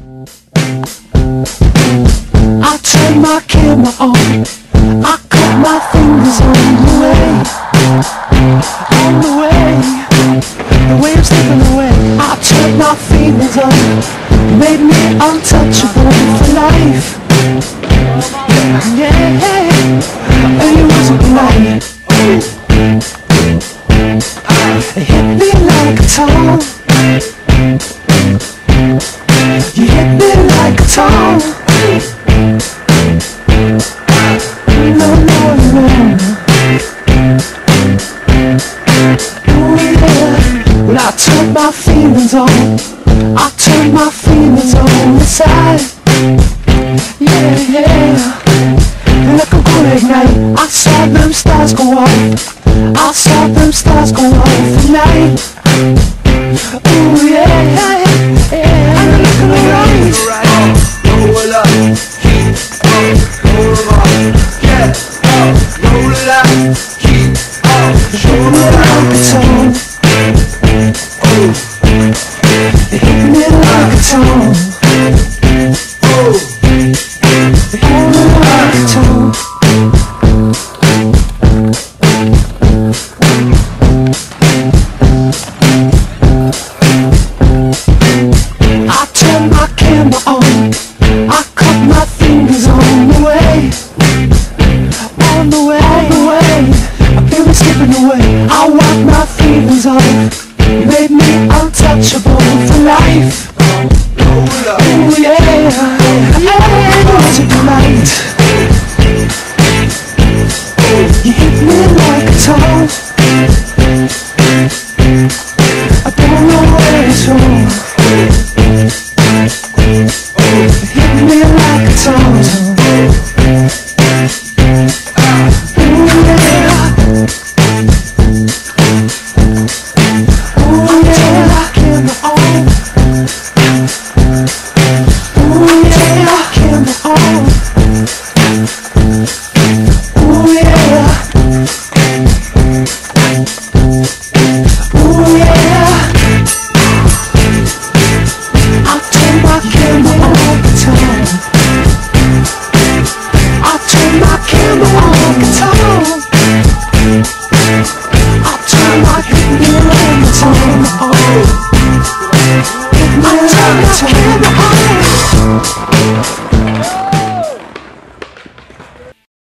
I turn my camera on, I cut my fingers on the way, the way I'm slipping away. I turned my fingers on, made me untouchable for life. Yeah, and it wasn't right. It hit me like a ton. You hit me like a ton. No, no, no. Oh yeah. Well, I turned my feelings on. I turned my feelings on inside. Yeah, yeah. Like a good night, I saw them stars go off. I saw them stars go off at night. Ooh yeah, yeah, yeah. And I'm looking alright. Roll up, keep up, roll up, yeah, roll up, keep up, Hit me like a ton. It hit me like a ton. It hit me like a ton. I turned my camera on, I cut my fingers on the way, on the way. I feel me slipping away. I wipe my feelings off, made me untouchable for life. roll up. Ooh yeah, yeah.